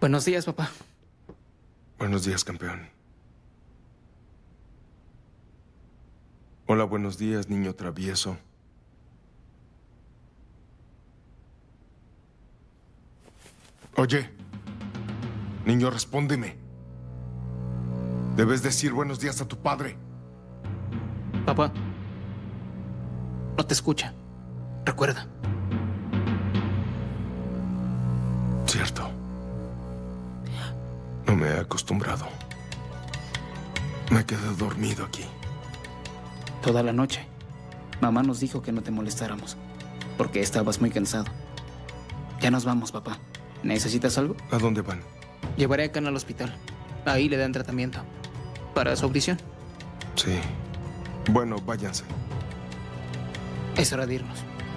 Buenos días, papá. Buenos días, campeón. Hola, buenos días, niño travieso. Oye, niño, respóndeme. Debes decir buenos días a tu padre. Papá, no te escucha. Recuerda. Cierto. No me he acostumbrado. Me quedé dormido aquí. Toda la noche. Mamá nos dijo que no te molestáramos, porque estabas muy cansado. Ya nos vamos, papá. ¿Necesitas algo? ¿A dónde van? Llevaré a Khan al hospital. Ahí le dan tratamiento. ¿Para su audición? Sí. Bueno, váyanse. Es hora de irnos.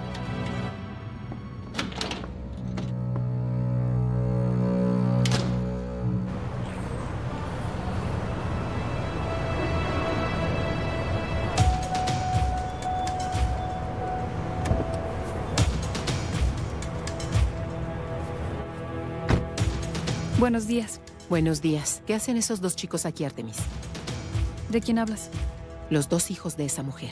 Buenos días. Buenos días. ¿Qué hacen esos dos chicos aquí, Artemis? ¿De quién hablas? Los dos hijos de esa mujer.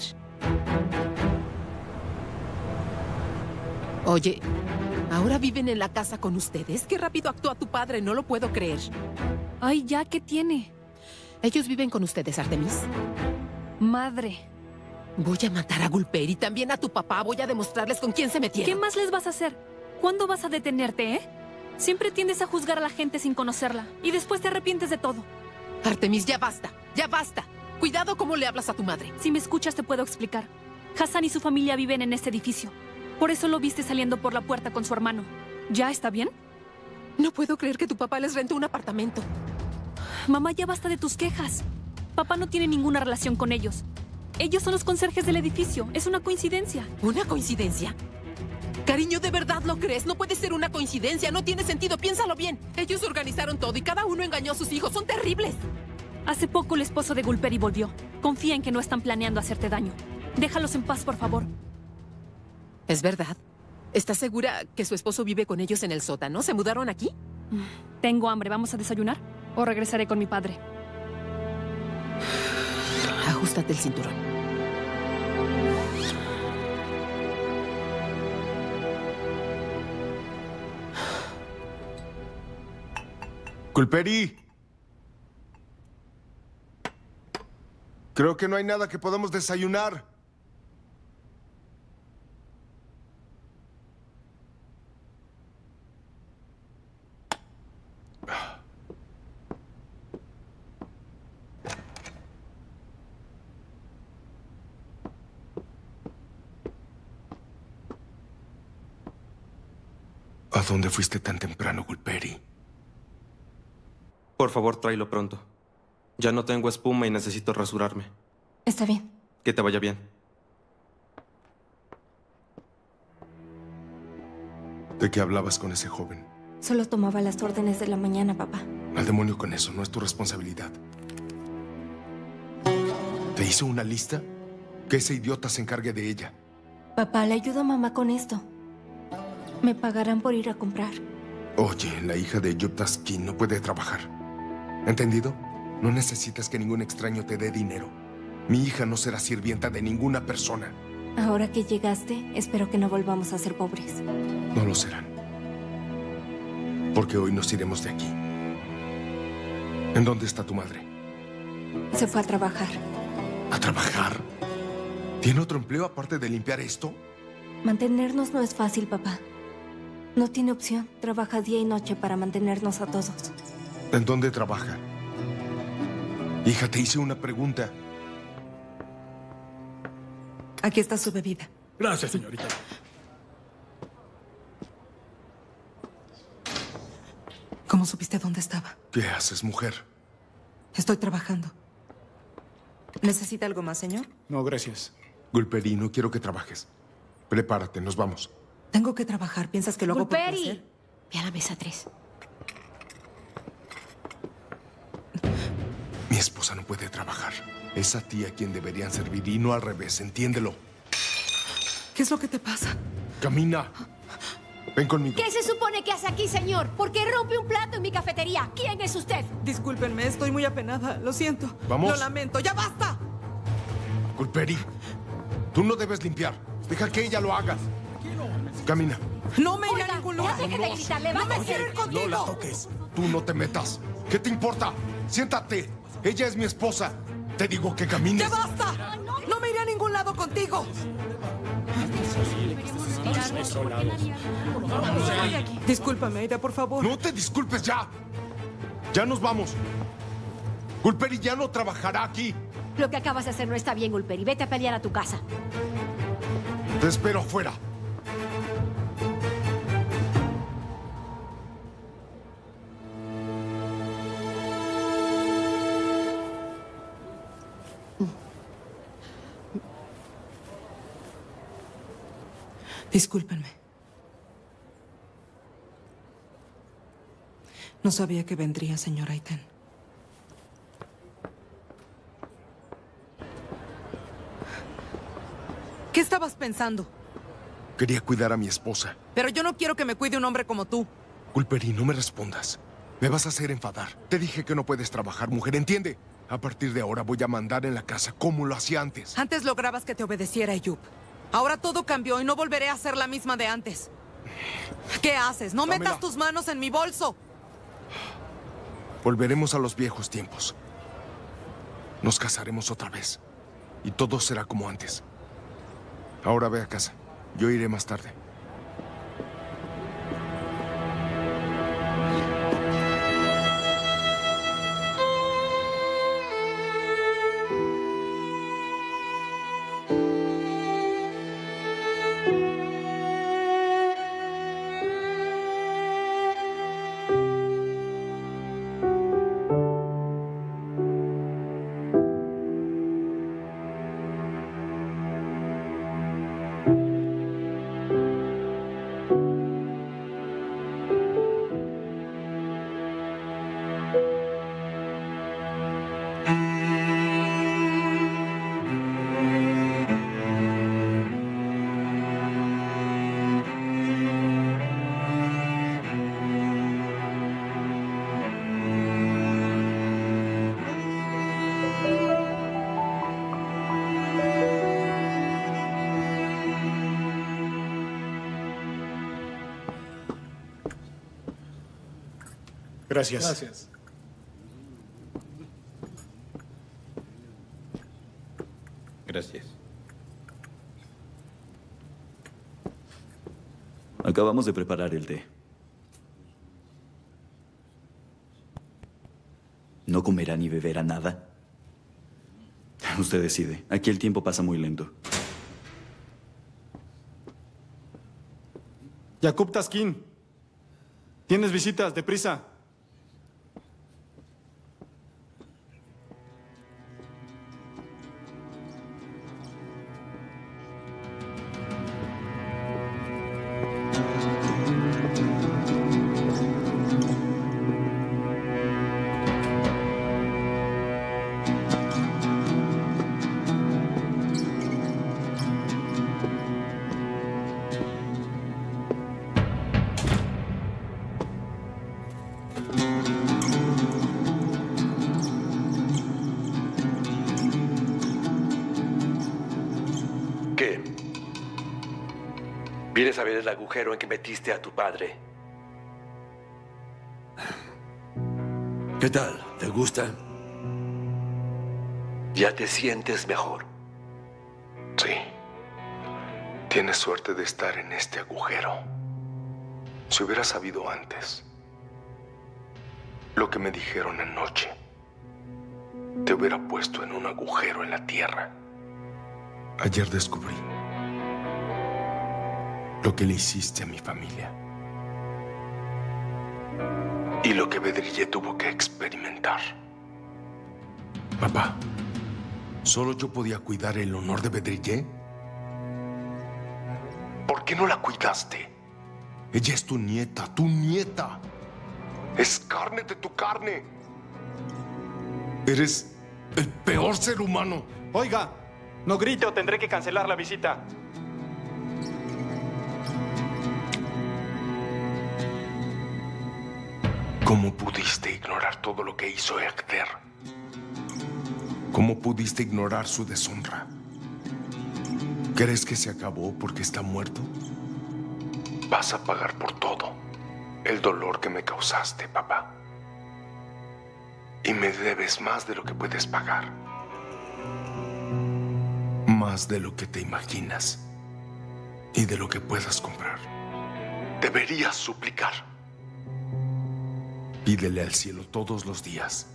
Oye, ¿ahora viven en la casa con ustedes? Qué rápido actúa tu padre, no lo puedo creer. Ay, ya, ¿qué tiene? ¿Ellos viven con ustedes, Artemis? Madre. Voy a matar a Gulper y también a tu papá. Voy a demostrarles con quién se metieron. ¿Qué más les vas a hacer? ¿Cuándo vas a detenerte, Siempre tiendes a juzgar a la gente sin conocerla y después te arrepientes de todo. Artemis, ya basta. Ya basta. Cuidado cómo le hablas a tu madre. Si me escuchas te puedo explicar. Hassan y su familia viven en este edificio. Por eso lo viste saliendo por la puerta con su hermano. ¿Ya está bien? No puedo creer que tu papá les rentó un apartamento. Mamá, ya basta de tus quejas. Papá no tiene ninguna relación con ellos. Ellos son los conserjes del edificio. Es una coincidencia. ¿Una coincidencia? Cariño, ¿de verdad lo crees? No puede ser una coincidencia. No tiene sentido. Piénsalo bien. Ellos organizaron todo y cada uno engañó a sus hijos. Son terribles. Hace poco el esposo de Gulperi volvió. Confía en que no están planeando hacerte daño. Déjalos en paz, por favor. ¿Es verdad? ¿Estás segura que su esposo vive con ellos en el sótano? ¿Se mudaron aquí? Tengo hambre. ¿Vamos a desayunar? ¿O regresaré con mi padre? Ajustate el cinturón. Gulperi. Creo que no hay nada que podamos desayunar. ¿A dónde fuiste tan temprano, Gulperi? Por favor, tráelo pronto. Ya no tengo espuma y necesito rasurarme. Está bien. Que te vaya bien. ¿De qué hablabas con ese joven? Solo tomaba las órdenes de la mañana, papá. Al demonio con eso, no es tu responsabilidad. ¿Te hizo una lista? Que ese idiota se encargue de ella. Papá, le ayudo a mamá con esto. Me pagarán por ir a comprar. Oye, la hija de Yuptaskin no puede trabajar. ¿Entendido? No necesitas que ningún extraño te dé dinero. Mi hija no será sirvienta de ninguna persona. Ahora que llegaste, espero que no volvamos a ser pobres. No lo serán. Porque hoy nos iremos de aquí. ¿En dónde está tu madre? Se fue a trabajar. ¿A trabajar? ¿Tiene otro empleo aparte de limpiar esto? Mantenernos no es fácil, papá. No tiene opción. Trabaja día y noche para mantenernos a todos. ¿En dónde trabaja? Hija, te hice una pregunta. Aquí está su bebida. Gracias, señorita. ¿Cómo supiste dónde estaba? ¿Qué haces, mujer? Estoy trabajando. ¿Necesita algo más, señor? No, gracias. Gulperi, no quiero que trabajes. Prepárate, nos vamos. Tengo que trabajar. ¿Piensas que lo hago por placer? Ve a la mesa 3. Mi esposa no puede trabajar. Es a ti a quien deberían servir y no al revés, entiéndelo. ¿Qué es lo que te pasa? Camina. Ven conmigo. ¿Qué se supone que hace aquí, señor? ¿Por qué rompe un plato en mi cafetería? ¿Quién es usted? Discúlpenme, estoy muy apenada. Lo siento. Vamos. Lo lamento. ¡Ya basta! Gulperi, tú no debes limpiar. Deja que ella lo haga. Camina. No me iré Oiga, a ningún ya lugar. deje de gritar, levántese. No me quiero ir contigo. No la toques. Tú no te metas. ¿Qué te importa? Siéntate. Ella es mi esposa. Te digo que camines. ¡Ya basta! No me iré a ningún lado contigo. Discúlpame, Aida, por favor. No te disculpes ya. Ya nos vamos. Gulperi ya no trabajará aquí. Lo que acabas de hacer no está bien, Gulperi. Vete a pelear a tu casa. Te espero afuera. Discúlpenme. No sabía que vendría, señor Aiten. ¿Qué estabas pensando? Quería cuidar a mi esposa. Pero yo no quiero que me cuide un hombre como tú. Gulperi, no me respondas. Me vas a hacer enfadar. Te dije que no puedes trabajar, mujer, ¿entiende? A partir de ahora voy a mandar en la casa como lo hacía antes. Antes lograbas que te obedeciera, Ayub. Ahora todo cambió y no volveré a ser la misma de antes. ¿Qué haces? ¡No Dámela. metas tus manos en mi bolso! Volveremos a los viejos tiempos. Nos casaremos otra vez. Y todo será como antes. Ahora ve a casa. Yo iré más tarde. Gracias. Gracias. Gracias. Acabamos de preparar el té. ¿No comerá ni beberá nada? Usted decide. Aquí el tiempo pasa muy lento. Jakub Taskin. Tienes visitas, deprisa. ¿Qué? ¿Vienes a ver el agujero en que metiste a tu padre? ¿Qué tal? ¿Te gusta? ¿Ya te sientes mejor? Sí. Tienes suerte de estar en este agujero. Si hubieras sabido antes lo que me dijeron anoche, te hubiera puesto en un agujero en la tierra. Ayer descubrí lo que le hiciste a mi familia y lo que Bedrille tuvo que experimentar. Papá, ¿solo yo podía cuidar el honor de Bedrille? ¿Por qué no la cuidaste? Ella es tu nieta, tu nieta. Es carne de tu carne. Eres el peor ser humano. Oiga, no grite o tendré que cancelar la visita. ¿Cómo pudiste ignorar todo lo que hizo Hector? ¿Cómo pudiste ignorar su deshonra? ¿Crees que se acabó porque está muerto? Vas a pagar por todo el dolor que me causaste, papá. Y me debes más de lo que puedes pagar. Más de lo que te imaginas. Y de lo que puedas comprar. Deberías suplicar. Pídele al cielo todos los días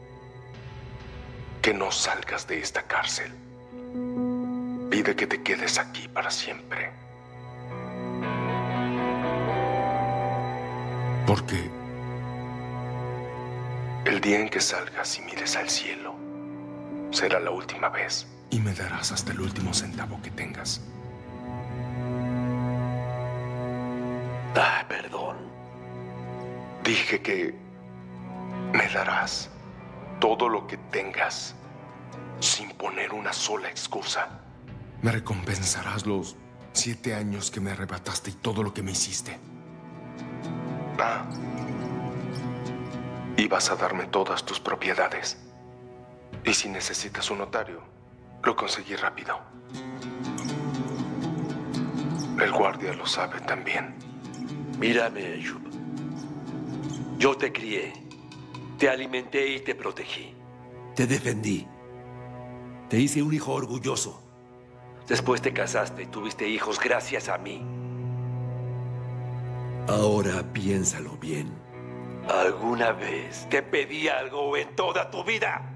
que no salgas de esta cárcel. Pide que te quedes aquí para siempre. Porque el día en que salgas y mires al cielo será la última vez y me darás hasta el último centavo que tengas. Ah, perdón. Dije que me darás todo lo que tengas sin poner una sola excusa. Me recompensarás los 7 años que me arrebataste y todo lo que me hiciste. Ah. Y vas a darme todas tus propiedades. Y si necesitas un notario, lo conseguí rápido. El guardia lo sabe también. Mírame, Ayub. Yo te crié, te alimenté y te protegí. Te defendí. Te hice un hijo orgulloso. Después te casaste y tuviste hijos gracias a mí. Ahora piénsalo bien. ¿Alguna vez te pedí algo en toda tu vida?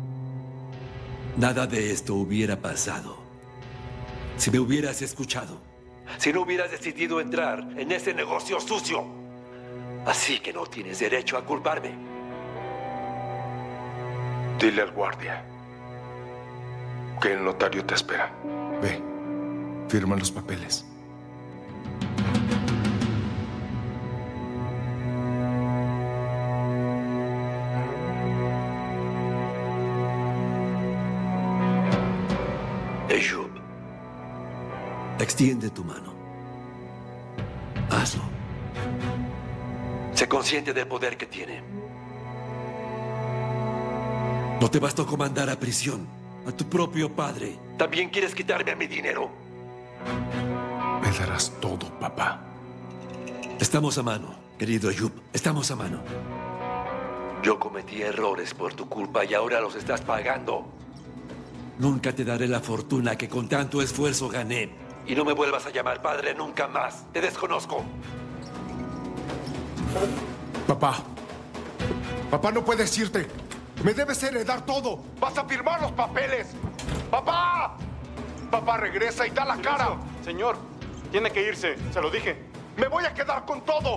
Nada de esto hubiera pasado si me hubieras escuchado. Si no hubieras decidido entrar en ese negocio sucio. Así que no tienes derecho a culparme. Dile al guardia que el notario te espera. Ve, firma los papeles. Ayub, extiende tu mano. Hazlo. Sé consciente del poder que tiene. No te bastó con mandar a prisión a tu propio padre. ¿También quieres quitarme a mi dinero? Me darás todo, papá. Estamos a mano, querido Ayub. Estamos a mano. Yo cometí errores por tu culpa y ahora los estás pagando. Nunca te daré la fortuna que con tanto esfuerzo gané. Y no me vuelvas a llamar padre nunca más. Te desconozco. Papá. Papá, no puedes irte. Me debes heredar todo. Vas a firmar los papeles. ¡Papá! Papá, regresa y da la cara. Señor, tiene que irse. Se lo dije. Me voy a quedar con todo.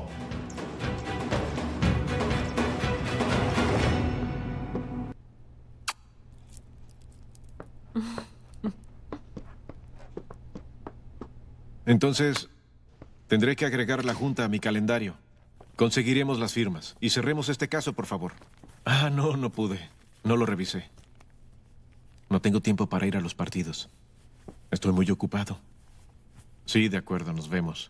Entonces, tendré que agregar la junta a mi calendario. Conseguiremos las firmas. Y cerremos este caso, por favor. Ah, no pude. No lo revisé. No tengo tiempo para ir a los partidos. Estoy muy ocupado. Sí, de acuerdo, nos vemos.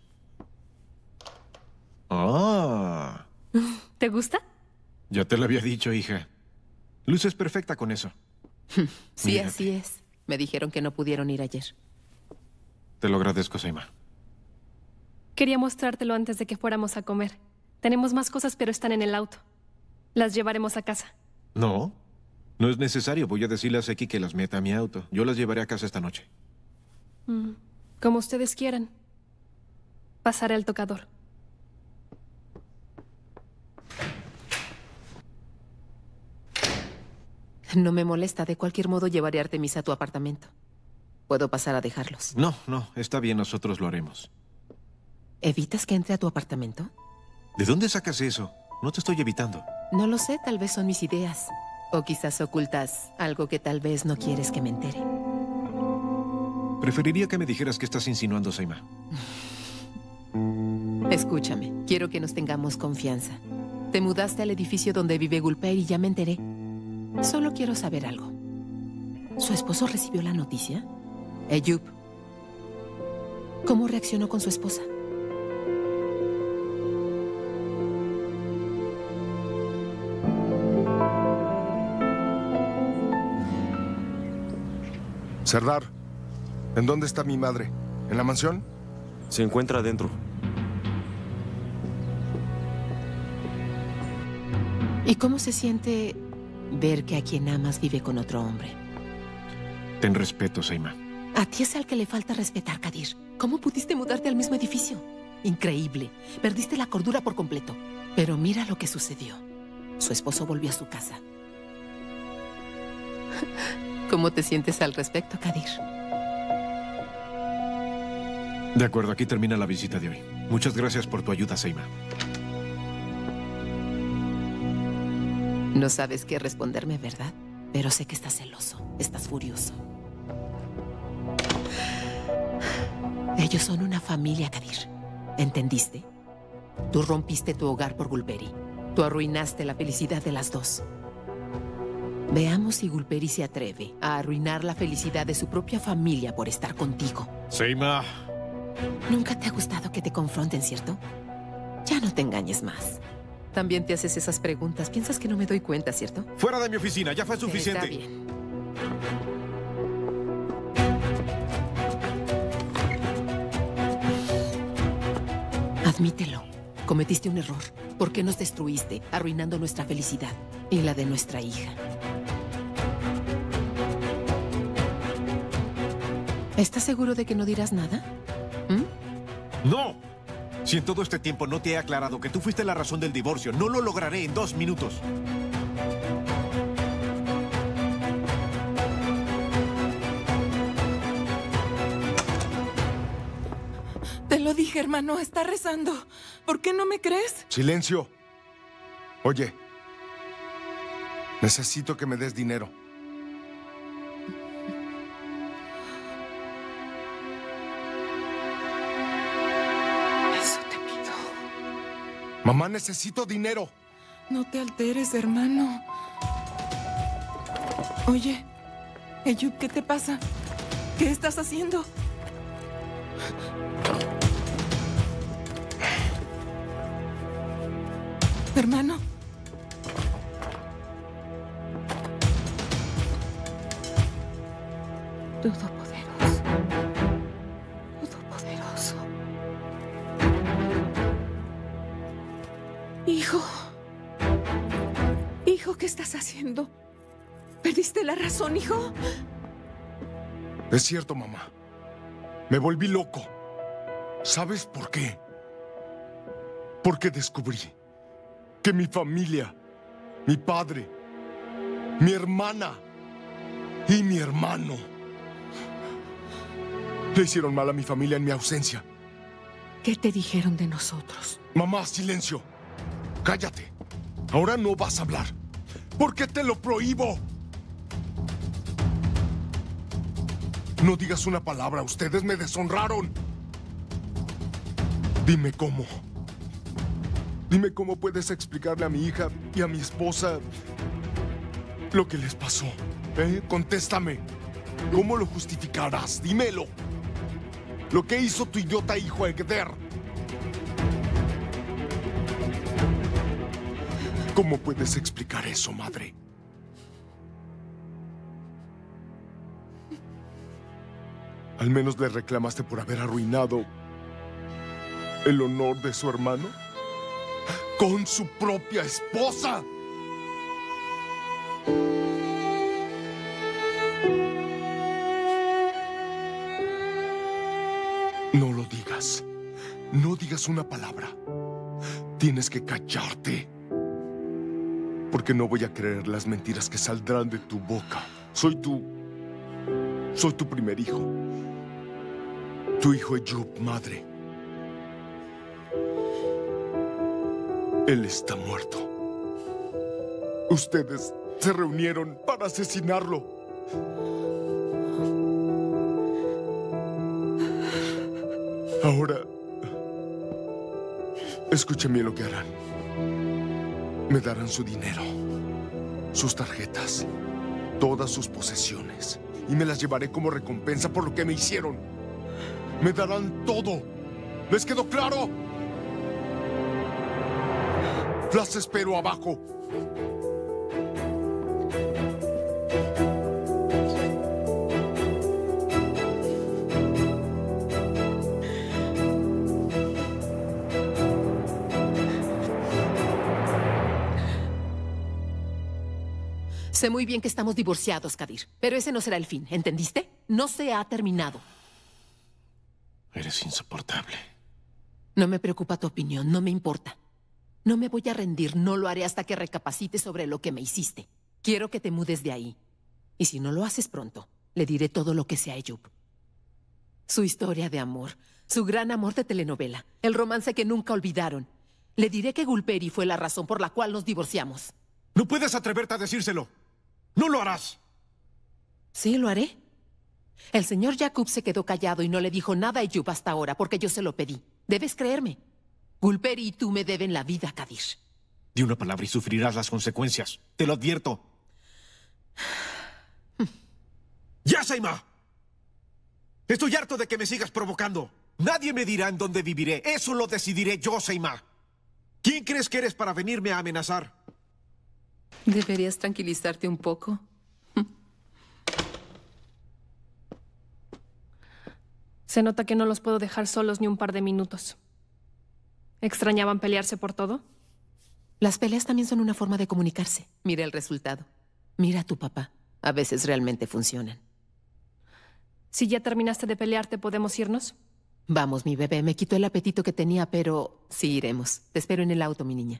Ah. ¿Te gusta? Ya te lo había dicho, hija. Luces perfecta con eso. Sí, Mírate. así es. Me dijeron que no pudieron ir ayer. Te lo agradezco, Seima. Quería mostrártelo antes de que fuéramos a comer. Tenemos más cosas, pero están en el auto. Las llevaremos a casa. No, no es necesario. Voy a decirle a Seki que las meta a mi auto. Yo las llevaré a casa esta noche. Como ustedes quieran. Pasaré al tocador. No me molesta. De cualquier modo, llevaré a Artemisa a tu apartamento. Puedo pasar a dejarlos. No, está bien, nosotros lo haremos. ¿Evitas que entre a tu apartamento? ¿De dónde sacas eso? No te estoy evitando. No lo sé, tal vez son mis ideas. O quizás ocultas algo que tal vez no quieres que me entere. Preferiría que me dijeras qué estás insinuando, Seima. Escúchame, quiero que nos tengamos confianza. Te mudaste al edificio donde vive Gulper y ya me enteré. Solo quiero saber algo. ¿Su esposo recibió la noticia? Ayub, ¿cómo reaccionó con su esposa? Serdar, ¿en dónde está mi madre? ¿En la mansión? Se encuentra adentro. ¿Y cómo se siente ver que a quien amas vive con otro hombre? Ten respeto, Seima. A ti es al que le falta respetar, Kadir. ¿Cómo pudiste mudarte al mismo edificio? Increíble. Perdiste la cordura por completo. Pero mira lo que sucedió. Su esposo volvió a su casa. ¿Cómo te sientes al respecto, Kadir? De acuerdo, aquí termina la visita de hoy. Muchas gracias por tu ayuda, Seima. No sabes qué responderme, ¿verdad? Pero sé que estás celoso, estás furioso. Ellos son una familia, Kadir. ¿Entendiste? Tú rompiste tu hogar por Gulperi. Tú arruinaste la felicidad de las dos. Veamos si Gulperi se atreve a arruinar la felicidad de su propia familia por estar contigo. Seima. Nunca te ha gustado que te confronten, ¿cierto? Ya no te engañes más. También te haces esas preguntas. Piensas que no me doy cuenta, ¿cierto? Fuera de mi oficina, ya fue suficiente. Está bien. Admítelo. Cometiste un error. ¿Por qué nos destruiste, arruinando nuestra felicidad y la de nuestra hija? ¿Estás seguro de que no dirás nada? ¡No! Si en todo este tiempo no te he aclarado que tú fuiste la razón del divorcio, no lo lograré en 2 minutos. Te lo dije, hermano, está rezando. ¿Por qué no me crees? ¡Silencio! Oye, necesito que me des dinero. Eso te pido. Mamá, necesito dinero. No te alteres, hermano. Oye, Eyub, ¿qué te pasa? ¿Qué estás haciendo? Hermano. Todopoderoso. Todopoderoso. Hijo. Hijo, ¿qué estás haciendo? ¿Perdiste la razón, hijo? Es cierto, mamá. Me volví loco. ¿Sabes por qué? Porque descubrí que mi familia, mi padre, mi hermana y mi hermano le hicieron mal a mi familia en mi ausencia. ¿Qué te dijeron de nosotros? Mamá, silencio. Cállate. Ahora no vas a hablar. ¿Por qué te lo prohíbo? No digas una palabra. Ustedes me deshonraron. Dime cómo. Dime cómo puedes explicarle a mi hija y a mi esposa lo que les pasó. Contéstame. ¿Cómo lo justificarás? Dímelo. Lo que hizo tu idiota hijo Egder. ¿Cómo puedes explicar eso, madre? ¿Al menos le reclamaste por haber arruinado el honor de su hermano? ¡Con su propia esposa! No lo digas. No digas una palabra. Tienes que callarte. Porque no voy a creer las mentiras que saldrán de tu boca. Soy tu primer hijo. Tu hijo Eyub, madre. Él está muerto. Ustedes se reunieron para asesinarlo. Ahora, escúcheme lo que harán. Me darán su dinero, sus tarjetas, todas sus posesiones, y me las llevaré como recompensa por lo que me hicieron. Me darán todo. ¿Les quedó claro? Las espero abajo. Sé muy bien que estamos divorciados, Kadir, pero ese no será el fin, ¿entendiste? No se ha terminado. Eres insoportable. No me preocupa tu opinión, no me importa. No me voy a rendir, no lo haré hasta que recapacites sobre lo que me hiciste. Quiero que te mudes de ahí. Y si no lo haces pronto, le diré todo lo que sé a Eyüp. Su historia de amor, su gran amor de telenovela, el romance que nunca olvidaron. Le diré que Gulperi fue la razón por la cual nos divorciamos. No puedes atreverte a decírselo. ¡No lo harás! Sí, lo haré. El señor Yacoub se quedó callado y no le dijo nada a Eyüp hasta ahora porque yo se lo pedí. Debes creerme. Gulperi y tú me deben la vida, Kadir. Di una palabra y sufrirás las consecuencias. Te lo advierto. ¡Ya, Saima! Estoy harto de que me sigas provocando. Nadie me dirá en dónde viviré. Eso lo decidiré yo, Saima. ¿Quién crees que eres para venirme a amenazar? Deberías tranquilizarte un poco. Se nota que no los puedo dejar solos ni un par de minutos. ¿Extrañaban pelearse por todo? Las peleas también son una forma de comunicarse. Mira el resultado. Mira a tu papá. A veces realmente funcionan. Si ya terminaste de pelearte, ¿podemos irnos? Vamos, mi bebé. Me quitó el apetito que tenía, pero sí iremos. Te espero en el auto, mi niña.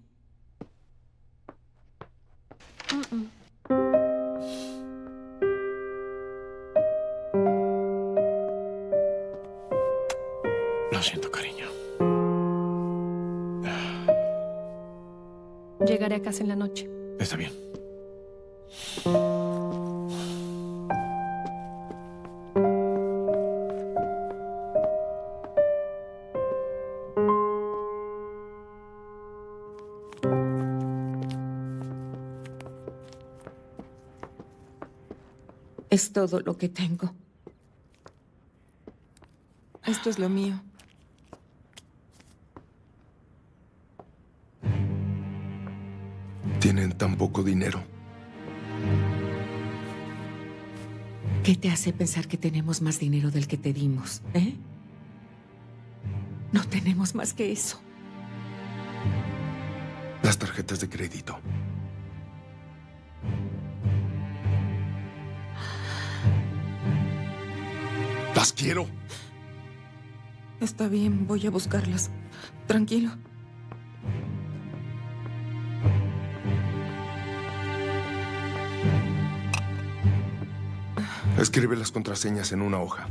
Lo siento, cariño. Llegaré a casa en la noche. Está bien. Es todo lo que tengo. Esto es lo mío. Tienen tan poco dinero. ¿Qué te hace pensar que tenemos más dinero del que te dimos, eh? No tenemos más que eso. Las tarjetas de crédito. ¡Las quiero! Está bien, voy a buscarlas. Tranquilo. Escribe las contraseñas en una hoja.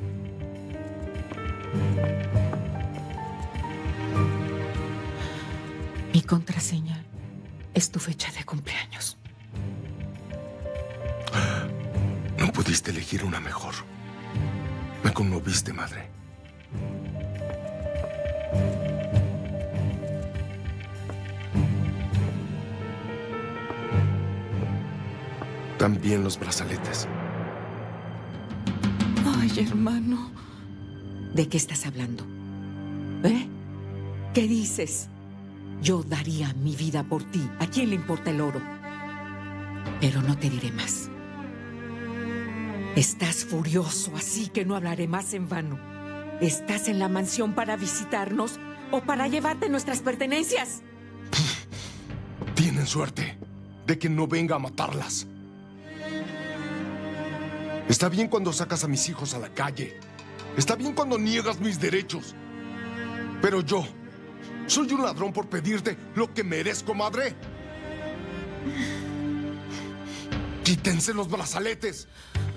Mi contraseña es tu fecha de cumpleaños. No pudiste elegir una mejor. Me conmoviste, madre. También los brazaletes. Ay, hermano. ¿De qué estás hablando? ¿Eh? ¿Qué dices? Yo daría mi vida por ti. ¿A quién le importa el oro? Pero no te diré más. Estás furioso, así que no hablaré más en vano. ¿Estás en la mansión para visitarnos o para llevarte nuestras pertenencias? Tienen suerte de que no venga a matarlas. Está bien cuando sacas a mis hijos a la calle. Está bien cuando niegas mis derechos. Pero yo, ¿soy un ladrón por pedirte lo que merezco, madre? Quítense los brazaletes.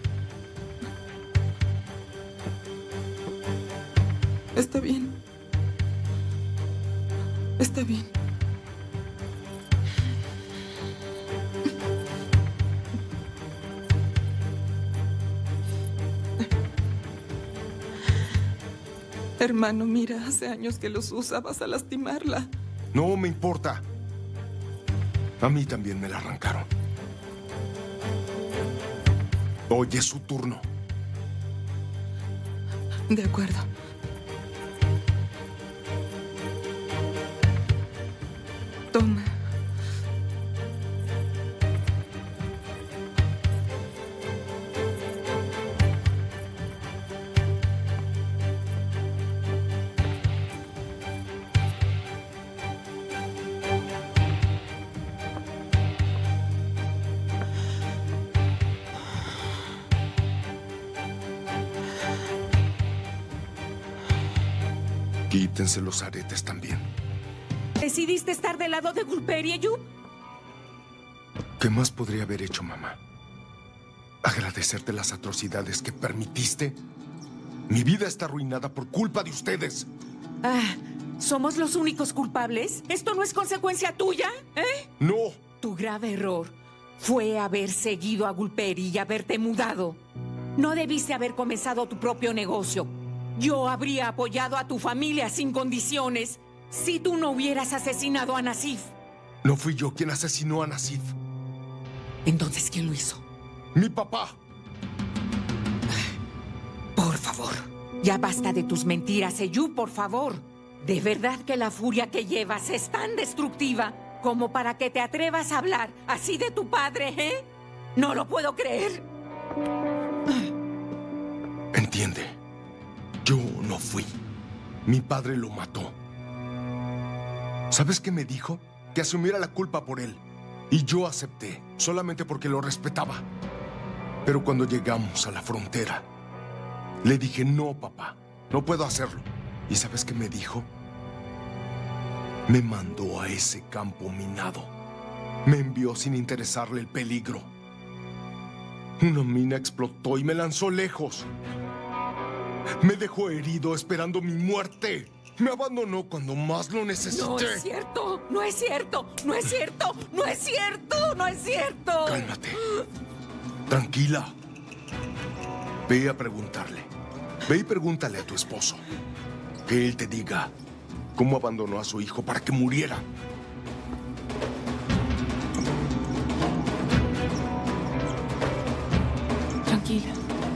Está bien. Está bien. Hermano, mira, hace años que los usa, vas a lastimarla. No me importa. A mí también me la arrancaron. Hoy es su turno. De acuerdo. Toma. Quítense los aretes también. ¿Decidiste estar del lado de Gulper y Ayub? ¿Qué más podría haber hecho, mamá? ¿Agradecerte las atrocidades que permitiste? Mi vida está arruinada por culpa de ustedes. ¿Somos los únicos culpables? ¿Esto no es consecuencia tuya? ¡No! Tu grave error fue haber seguido a Gulperi y haberte mudado. No debiste haber comenzado tu propio negocio. Yo habría apoyado a tu familia sin condiciones si tú no hubieras asesinado a Nasif. No fui yo quien asesinó a Nasif. Entonces, ¿quién lo hizo? ¡Mi papá! Por favor, ya basta de tus mentiras, Ayub, por favor. ¿De verdad que la furia que llevas es tan destructiva como para que te atrevas a hablar así de tu padre, No lo puedo creer. Entiende, yo no fui. Mi padre lo mató. ¿Sabes qué me dijo? Que asumiera la culpa por él. Y yo acepté, solamente porque lo respetaba. Pero cuando llegamos a la frontera, le dije, no, papá, no puedo hacerlo. ¿Y sabes qué me dijo? Me mandó a ese campo minado. Me envió sin interesarle el peligro. Una mina explotó y me lanzó lejos. Me dejó herido esperando mi muerte. Me abandonó cuando más lo necesité. No es cierto, no es cierto, no es cierto, no es cierto, no es cierto. Cálmate. Tranquila. Ve a preguntarle. Ve y pregúntale a tu esposo. Que él te diga cómo abandonó a su hijo para que muriera. Tranquila.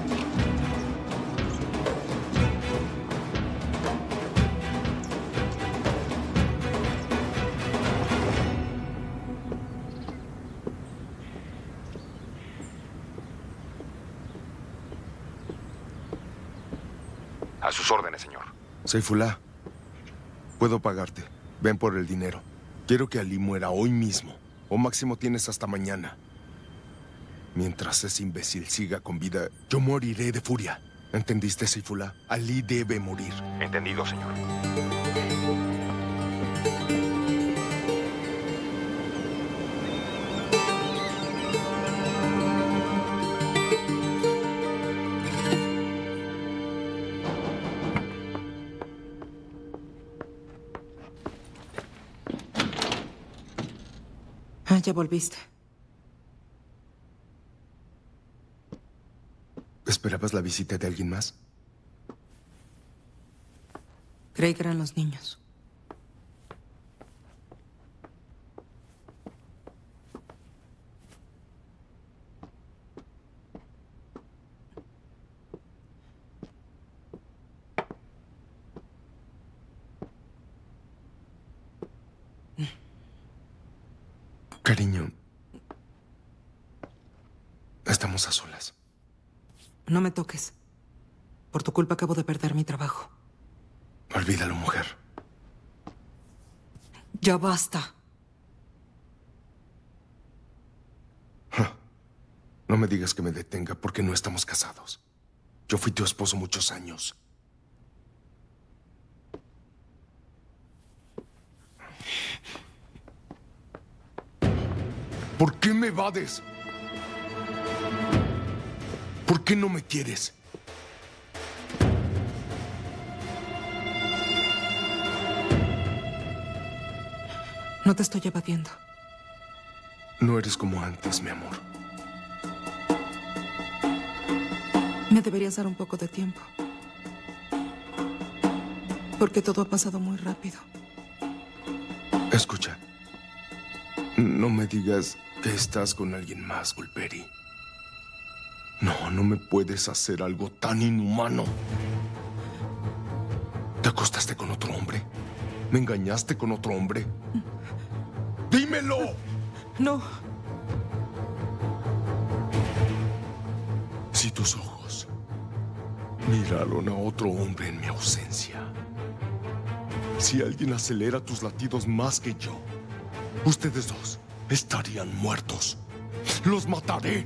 A sus órdenes, señor. Saifullah, puedo pagarte. Ven por el dinero. Quiero que Ali muera hoy mismo. O máximo tienes hasta mañana. Mientras ese imbécil siga con vida, yo moriré de furia. ¿Entendiste, Saifullah? Ali debe morir. Entendido, señor. Ya volviste. ¿Esperabas la visita de alguien más? Creí que eran los niños. Cariño, estamos a solas. No me toques. Por tu culpa acabo de perder mi trabajo. Olvídalo, mujer. Ya basta. No me digas que me detenga porque no estamos casados. Yo fui tu esposo muchos años. ¿Por qué me evades? ¿Por qué no me quieres? No te estoy evadiendo. No eres como antes, mi amor. Me deberías dar un poco de tiempo. Porque todo ha pasado muy rápido. Escucha. No me digas que estás con alguien más, Gulperi. No, no me puedes hacer algo tan inhumano. ¿Te acostaste con otro hombre? ¿Me engañaste con otro hombre? ¡Dímelo! No. Si tus ojos miraron a otro hombre en mi ausencia, si alguien acelera tus latidos más que yo, ustedes dos estarían muertos. ¡Los mataré!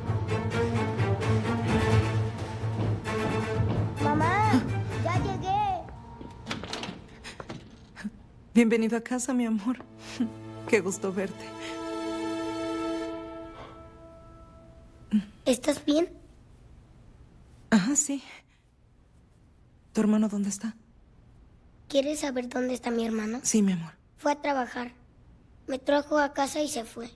Mamá, ya llegué. Bienvenido a casa, mi amor. Qué gusto verte. ¿Estás bien? Ajá, sí. ¿Tu hermano dónde está? ¿Quieres saber dónde está mi hermano? Sí, mi amor. Fue a trabajar. Me trajo a casa y se fue.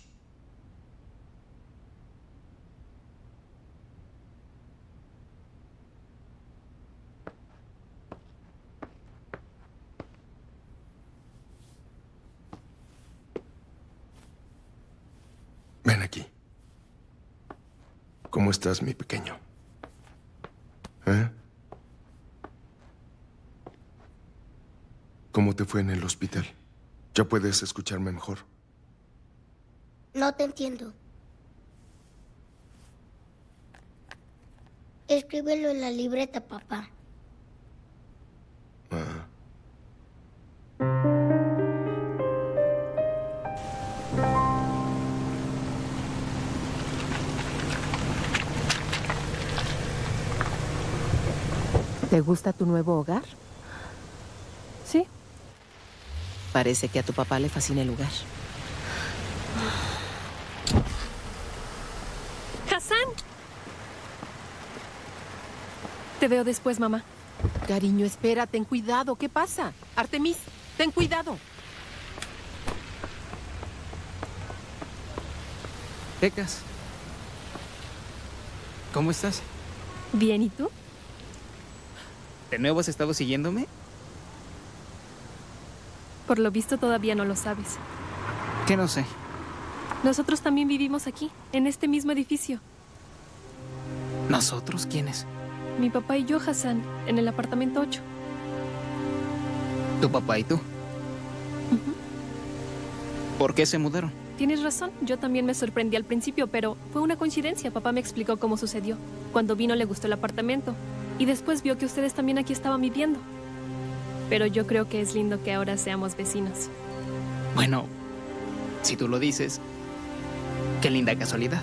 Ven aquí. ¿Cómo estás, mi pequeño? ¿Eh? ¿Cómo te fue en el hospital? ¿Ya puedes escucharme mejor? No te entiendo. Escríbelo en la libreta, papá. Ah. ¿Te gusta tu nuevo hogar? Sí. Parece que a tu papá le fascina el lugar. ¡Hassan! Te veo después, mamá. Cariño, espera, ten cuidado. ¿Qué pasa? Artemis, ten cuidado. Pecas. ¿Cómo estás? Bien, ¿y tú? ¿De nuevo has estado siguiéndome? Por lo visto todavía no lo sabes. ¿Qué no sé? Nosotros también vivimos aquí, en este mismo edificio. ¿Nosotros? ¿Quiénes? Mi papá y yo, Hassan, en el apartamento 8. ¿Tu papá y tú? ¿Por qué se mudaron? Tienes razón, yo también me sorprendí al principio, pero fue una coincidencia. Papá me explicó cómo sucedió. Cuando vino le gustó el apartamento. Y después vio que ustedes también aquí estaban viviendo. Pero yo creo que es lindo que ahora seamos vecinos. Bueno, si tú lo dices, qué linda casualidad.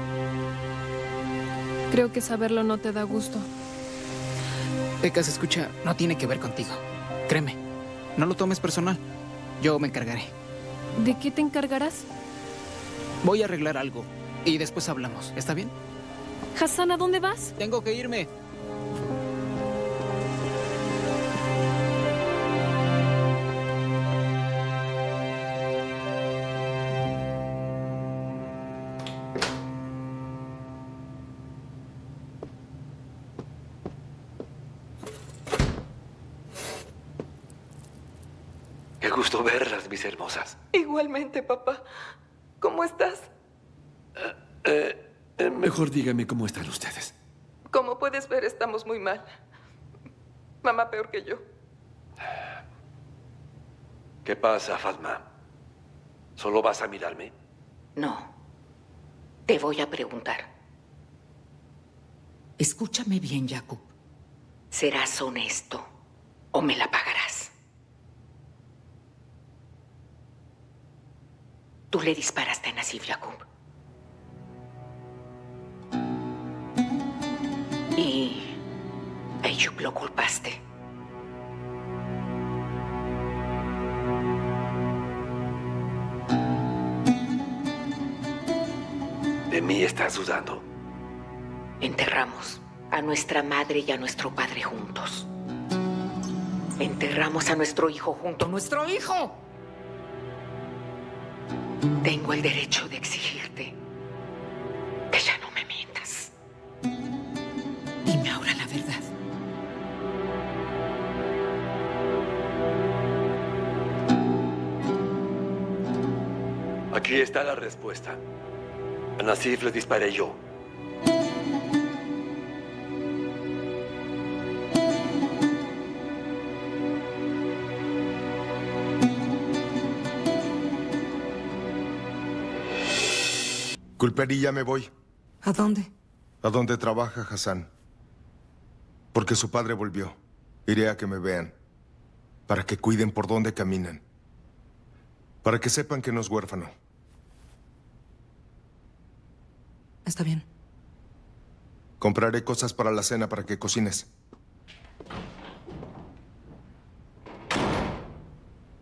Creo que saberlo no te da gusto. Pecas, escucha, no tiene que ver contigo. Créeme, no lo tomes personal. Yo me encargaré. ¿De qué te encargarás? Voy a arreglar algo y después hablamos. ¿Está bien? Hassan, ¿a dónde vas? Tengo que irme. Qué gusto verlas, mis hermosas. Igualmente, papá. ¿Cómo estás? Mejor dígame cómo están ustedes. Como puedes ver, estamos muy mal. Mamá peor que yo. ¿Qué pasa, Fatma? ¿Solo vas a mirarme? No. Te voy a preguntar. Escúchame bien, Jacob. ¿Serás honesto o me la pagarás? Tú le disparaste a Nasif, Jacob. Y a Ayub lo culpaste. ¿De mí estás dudando? Enterramos a nuestra madre y a nuestro padre juntos. Enterramos a nuestro hijo junto. ¡Nuestro hijo! Tengo el derecho de exigirte que ya no me mientas. Dime ahora la verdad. Aquí está la respuesta. A Nasif le disparé yo. Culper, ya me voy. ¿A dónde? A donde trabaja Hassan. Porque su padre volvió. Iré a que me vean. Para que cuiden por dónde caminan. Para que sepan que no es huérfano. Está bien. Compraré cosas para la cena para que cocines.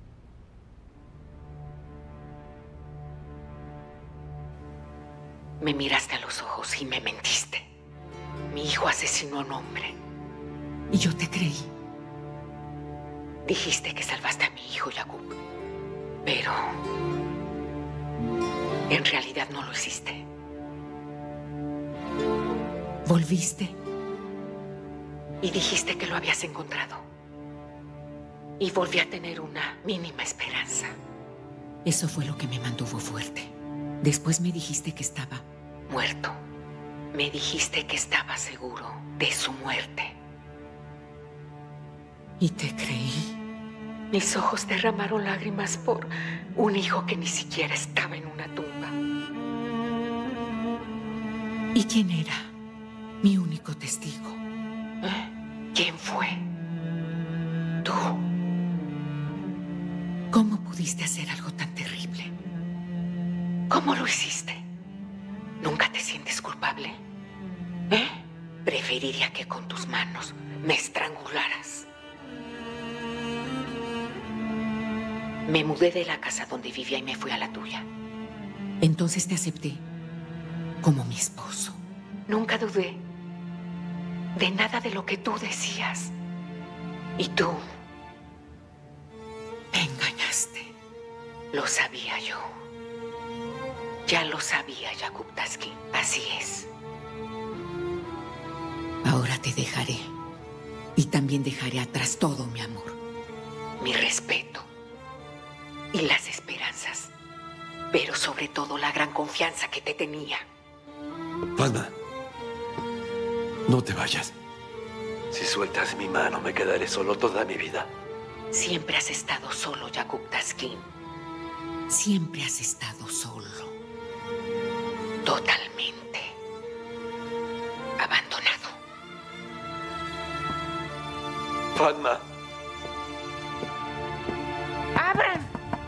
Me miraste a los ojos y me mentiste. Mi hijo asesinó a un hombre. Y yo te creí. Dijiste que salvaste a mi hijo, Jacob. Pero en realidad no lo hiciste. Volviste y dijiste que lo habías encontrado. Y volví a tener una mínima esperanza. Eso fue lo que me mantuvo fuerte. Después me dijiste que estaba muerto. Me dijiste que estaba seguro de su muerte. Y te creí. Mis ojos derramaron lágrimas por un hijo que ni siquiera estaba en una tumba. ¿Y quién era mi único testigo? ¿Quién fue? Tú. ¿Cómo pudiste hacer algo tan terrible? ¿Cómo lo hiciste? ¿Nunca te sientes culpable? Preferiría que con tus manos me estrangularas. Me mudé de la casa donde vivía y me fui a la tuya. Entonces te acepté como mi esposo. Nunca dudé de nada de lo que tú decías. Y tú me engañaste. Lo sabía yo. Ya lo sabía, Jacob Taskin. Así es. Ahora te dejaré. Y también dejaré atrás todo mi amor. Mi respeto. Y las esperanzas. Pero sobre todo la gran confianza que te tenía. Fatma, no te vayas. Si sueltas mi mano, me quedaré solo toda mi vida. Siempre has estado solo, Jacob Taskin. Siempre has estado solo. Totalmente. Abandonado. Fatma. ¡Abran!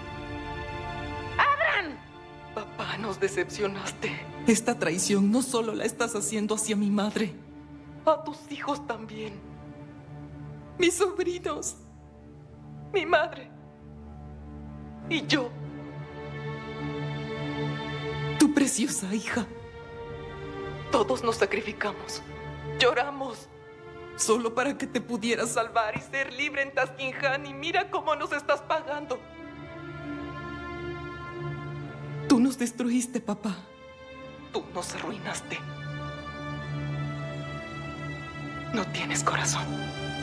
¡Abran! Papá, nos decepcionaste. Esta traición no solo la estás haciendo hacia mi madre, a tus hijos también. Mis sobrinos, mi madre y yo. Tu preciosa hija. Todos nos sacrificamos, lloramos, solo para que te pudieras salvar y ser libre en Taskin Han. Y mira cómo nos estás pagando. Tú nos destruiste, papá. Tú nos arruinaste. No tienes corazón.